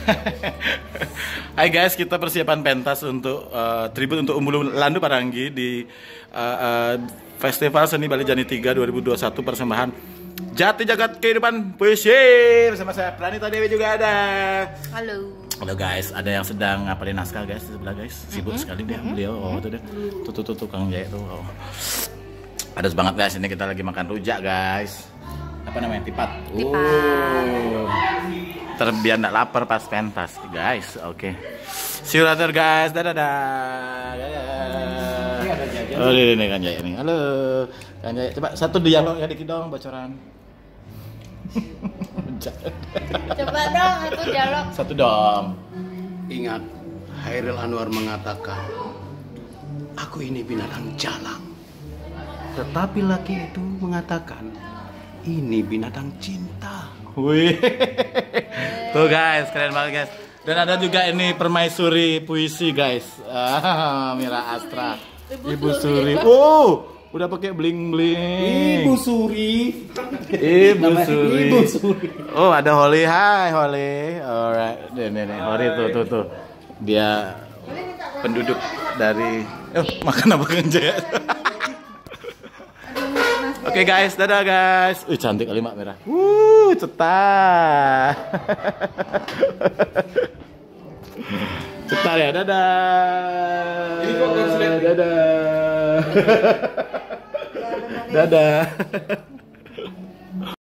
Hai guys, kita persiapan pentas untuk tribut untuk Umbul Landu Paranggi di Festival Seni Bali Jani 3 2021 persembahan Jati Jagat Kehidupan Puisi bersama saya Pranita Dewi juga ada. Halo. Halo guys, ada yang sedang ngapalin naskah guys di sebelah guys. Sibuk sekali dia beliau. Oh tuh dia. Tuh tukang jahit tuh. Oh. Padas banget guys, ini kita lagi makan rujak guys. Apa namanya? Tipat. Terbiar nggak lapar pas pentas guys. Oke. See you later guys. Dadah. Oh ini kan Jaya nih. Halo. Kan Jaya. Coba satu dialog ya dikit dong bocoran. Coba dong satu dialog. Satu dong. Ingat, Hairil Anwar mengatakan, aku ini binatang jalang. Tetapi laki itu mengatakan, ini binatang cinta. Wih. Tuh guys, keren banget guys. Dan ada juga ini permaisuri puisi guys. Mira Astra. Ibu Suri. Oh, udah pakai bling-bling. Ibu Suri. Ibu Suri. Ibu Suri. Oh, ada Holly. Hai Holly. Alright. Nih. Holly tuh. Dia penduduk dari makan apa kan Jaya. Oke guys, dadah guys. Cantik kali Mak Merah. Cetar. Cetar ya, dadah. Ini kok dadah. Dadah.